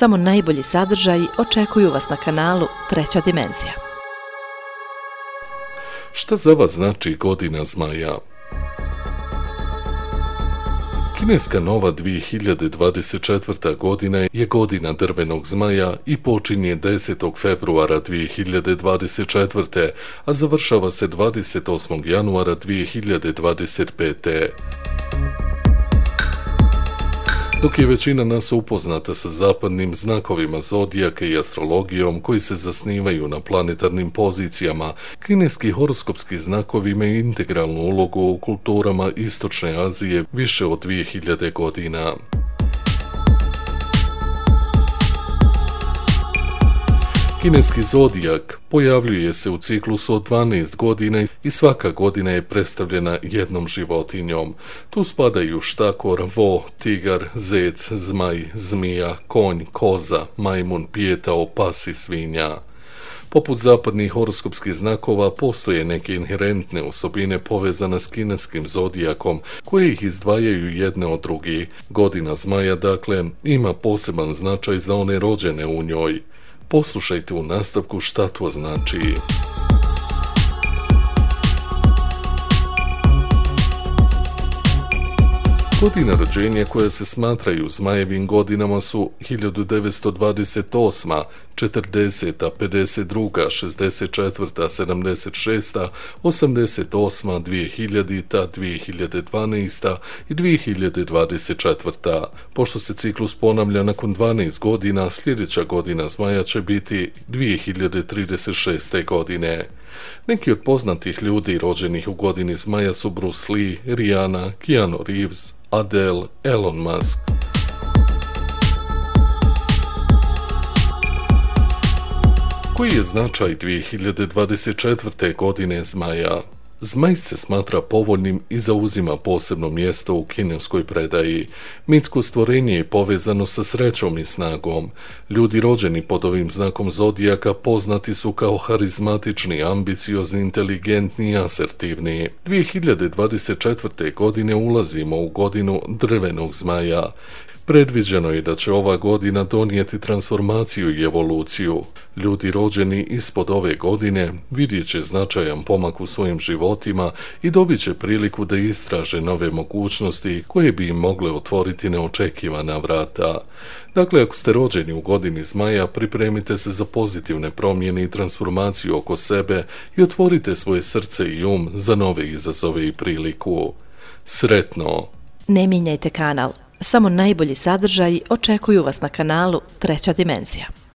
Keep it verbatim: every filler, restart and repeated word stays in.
Samo najbolji sadržaji očekuju vas na kanalu Treća dimenzija. Šta za vas znači godina zmaja? Kineska nova dvije hiljade dvadeset četvrta. godina je godina drvenog zmaja i počinje desetog februara dvije hiljade dvadeset četvrte. a završava se dvadeset osmog januara dvije hiljade dvadeset pete. Dok je većina nas upoznata sa zapadnim znakovima zodijaka i astrologijom koji se zasnivaju na planetarnim pozicijama, kineski horoskopski znakovi imaju integralnu ulogu u kulturama Istočne Azije više od dvije hiljade godina. Kineski zodijak pojavljuje se u ciklusu od dvanaest godina i svaka godina je predstavljena jednom životinjom. Tu spadaju štakor, vo, tigar, zec, zmaj, zmija, konj, koza, majmun, pijetao, pas i svinja. Poput zapadnih horoskopskih znakova postoje neke inherentne osobine povezane s kineskim zodijakom koje ih izdvajaju jedne od drugih. Godina zmaja, dakle, ima poseban značaj za one rođene u njoj. Poslušajte u nastavku šta to znači. Godine rođenja koje se smatraju zmajevim godinama su hiljadu devetsto dvadeset osma, četrdeseta, pedeset druga, šezdeset četvrta, sedamdeset šesta, osamdeset osma, dvije hiljadita, dvije hiljade dvanaesta i dvije hiljade dvadeset četvrta. Pošto se ciklus ponavlja nakon dvanaest godina, sljedeća godina zmaja će biti dvije hiljade trideset šeste. godine. Neki od poznatih ljudi rođenih u godini zmaja su Bruce Lee, Rihanna, Keanu Reeves, Adele, Elon Musk. Koji je značaj dvije hiljade dvadeset četvrte. godine zmaja? Zmaj se smatra povoljnim i zauzima posebno mjesto u kineskoj predaji. Mitsko stvorenje je povezano sa srećom i snagom. Ljudi rođeni pod ovim znakom zodijaka poznati su kao harizmatični, ambiciozni, inteligentni i asertivni. dvije hiljade dvadeset četvrte. godine ulazimo u godinu drvenog zmaja. Predviđeno je da će ova godina donijeti transformaciju i evoluciju. Ljudi rođeni ispod ove godine vidjet će značajan pomak u svojim životima i dobit će priliku da istraže nove mogućnosti koje bi im mogle otvoriti neočekivana vrata. Dakle, ako ste rođeni u godini zmaja, pripremite se za pozitivne promjene i transformaciju oko sebe i otvorite svoje srce i um za nove izazove i priliku. Sretno! Ne mijenjajte kanal. Samo najbolji sadržaji očekuju vas na kanalu Treća dimenzija.